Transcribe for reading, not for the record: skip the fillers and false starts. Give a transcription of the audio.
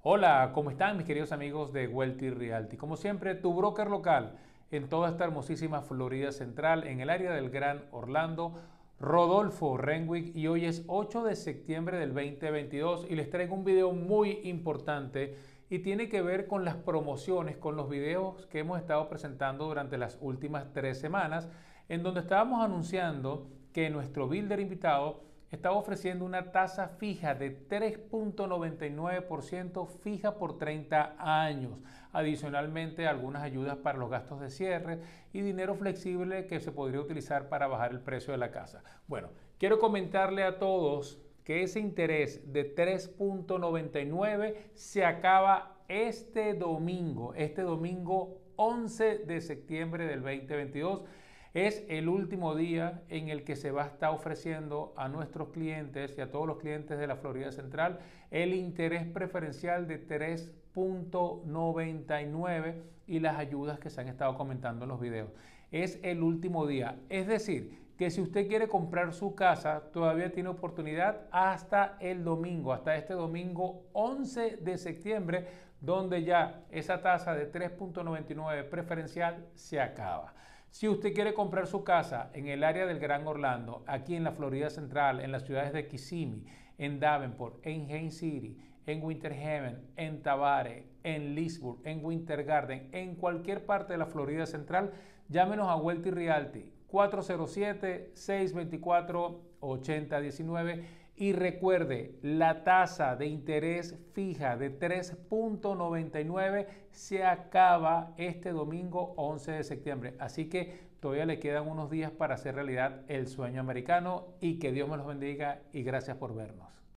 Hola, ¿cómo están mis queridos amigos de Wealthy Realty? Como siempre, tu broker local en toda esta hermosísima Florida Central, en el área del Gran Orlando, Rodolfo Renwick, y hoy es 8 de septiembre del 2022 y les traigo un video muy importante y tiene que ver con las promociones, con los videos que hemos estado presentando durante las últimas 3 semanas, en donde estábamos anunciando que nuestro builder invitado estaba ofreciendo una tasa fija de 3.99% fija por 30 años. Adicionalmente, algunas ayudas para los gastos de cierre y dinero flexible que se podría utilizar para bajar el precio de la casa. Bueno, quiero comentarle a todos que ese interés de 3.99 se acaba este domingo 11 de septiembre del 2022. Es el último día en el que se va a estar ofreciendo a nuestros clientes y a todos los clientes de la Florida Central el interés preferencial de 3.99 y las ayudas que se han estado comentando en los videos. Es el último día. Es decir, que si usted quiere comprar su casa, todavía tiene oportunidad hasta el domingo, hasta este domingo 11 de septiembre, donde ya esa tasa de 3.99 preferencial se acaba. Si usted quiere comprar su casa en el área del Gran Orlando, aquí en la Florida Central, en las ciudades de Kissimmee, en Davenport, en Haines City, en Winter Haven, en Tabare, en Leesburg, en Winter Garden, en cualquier parte de la Florida Central, llámenos a Wealthy Realty 407-624-8019 y recuerde, la tasa de interés fija de 3.99 se acaba este domingo 11 de septiembre. Así que todavía le quedan unos días para hacer realidad el sueño americano y que Dios me los bendiga y gracias por vernos.